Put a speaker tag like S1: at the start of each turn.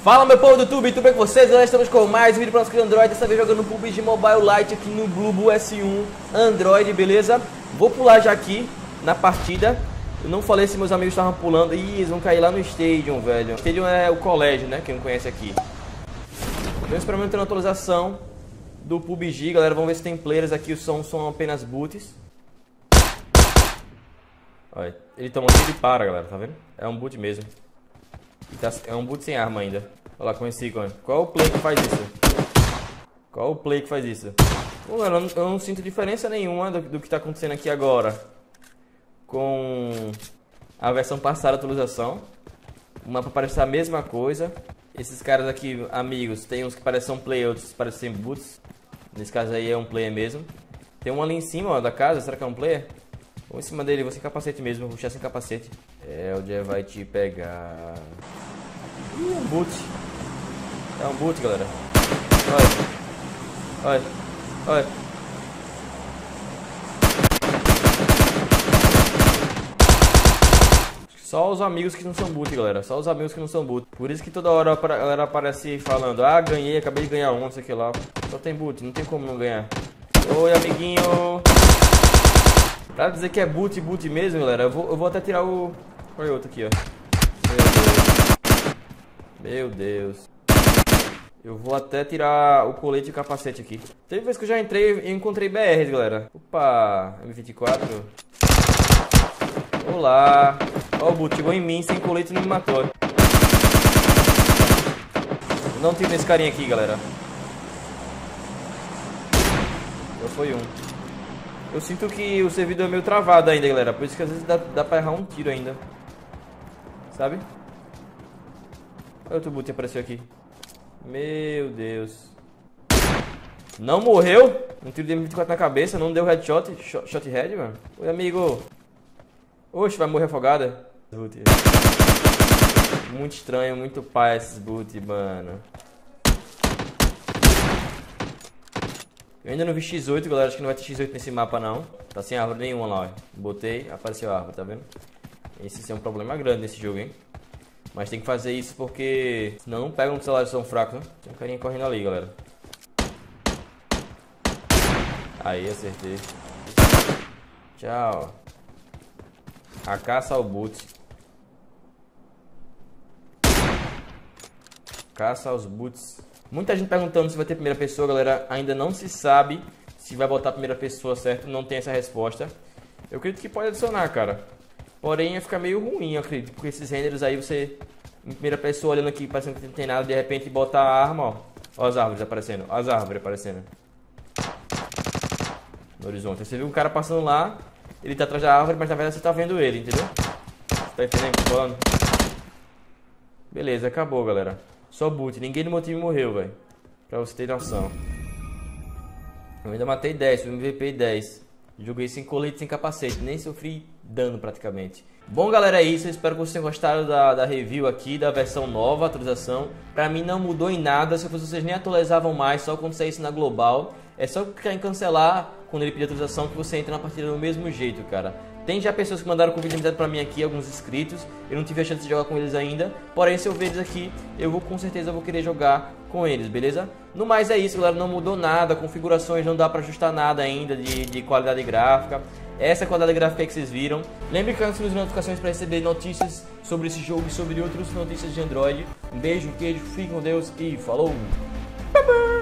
S1: Fala meu povo do YouTube, tudo bem com vocês? Nós estamos com mais um vídeo para o nosso canal Android. Dessa vez jogando PUBG Mobile Lite aqui no Globo S1 Android, beleza? Vou pular já aqui na partida. Eu não falei se meus amigos estavam pulando. Ih, eles vão cair lá no Stadium, velho. Stadium é o colégio, né? Quem não conhece aqui. Estamos experimentando a atualização do PUBG, galera. Vamos ver se tem players aqui. Os sons são apenas boots. Olha, ele toma tiro e para, galera, tá vendo? É um boot mesmo. É um boot sem arma ainda. Olha lá com esse ícone. Qual é o play que faz isso? Qual é o play que faz isso? Pô, galera, eu não sinto diferença nenhuma do que tá acontecendo aqui agora com a versão passada da atualização. O mapa parece a mesma coisa. Esses caras aqui, amigos, tem uns que parecem play, outros que parecem boots. Nesse caso aí é um player mesmo. Tem um ali em cima, ó, da casa. Será que é um player? Vou em cima dele, vou sem capacete mesmo, vou puxar sem capacete. É, o dia vai te pegar. Ih, é um boot. É um boot, galera. Olha. Olha. Olha. Só os amigos que não são boot, galera. Só os amigos que não são boot. Por isso que toda hora a galera aparece falando: ah, ganhei, acabei de ganhar um, não sei o que lá. Só tem boot, não tem como não ganhar. Oi, amiguinho. Pra dizer que é boot mesmo, galera, eu vou até tirar o... Olha outro aqui, ó. Meu Deus. Eu vou até tirar o colete e o capacete aqui. Teve vez que eu já entrei e encontrei BRs, galera. Opa, M24. Olá. Ó, o boot chegou em mim sem colete e não me matou. Não tiro nesse carinha aqui, galera. Já foi um. Eu sinto que o servidor é meio travado ainda, galera. Por isso que às vezes dá pra errar um tiro ainda. Sabe? Olha outro boot que apareceu aqui. Meu Deus. Não morreu? Um tiro de M24 na cabeça. Não deu headshot. Shot head, mano. Oi, amigo. Oxe, vai morrer afogada. Muito estranho, muito pai esses boot, mano. Eu ainda não vi X8, galera, acho que não vai ter X8 nesse mapa não. Tá sem árvore nenhuma lá, ó. Botei, apareceu a árvore, tá vendo? Esse é um problema grande nesse jogo, hein? Mas tem que fazer isso porque senão não pegam os celulares são fracos, né? Tem um carinha correndo ali, galera. Aí, acertei. Tchau. A caça ao boot. Caça aos boots. Muita gente perguntando se vai ter primeira pessoa, galera. Ainda não se sabe se vai botar a primeira pessoa, certo? Não tem essa resposta. Eu acredito que pode adicionar, cara. Porém, ia ficar meio ruim, eu acredito. Porque esses renders aí, você em primeira pessoa olhando aqui, parecendo que não tem nada. De repente, botar a arma, ó. Ó as árvores aparecendo. Ó as árvores aparecendo. No horizonte. Você viu um cara passando lá. Ele tá atrás da árvore, mas na verdade você tá vendo ele, entendeu? Você tá entendendo o que eu tô falando? Beleza, acabou, galera. Só boot, ninguém no meu time morreu, velho. Pra você ter noção. Eu ainda matei 10, fui MVP 10. Joguei sem colete, sem capacete, nem sofri dano praticamente. Bom, galera, é isso. Eu espero que vocês tenham gostado da review aqui, da versão nova, atualização. Pra mim não mudou em nada, se fosse vocês nem atualizavam mais, só quando saísse na global. É só clicar em cancelar quando ele pedir atualização que você entra na partida do mesmo jeito, cara. Tem já pessoas que mandaram convite de amizade pra mim aqui, alguns inscritos. Eu não tive a chance de jogar com eles ainda. Porém, se eu ver eles aqui, com certeza vou querer jogar com eles, beleza? No mais é isso, galera. Não mudou nada. Configurações não dá pra ajustar nada ainda de qualidade gráfica. Essa é a qualidade gráfica aí que vocês viram. Lembre que ative as notificações para receber notícias sobre esse jogo e sobre outras notícias de Android. Um beijo, um queijo, fique com Deus e falou! Bye, bye.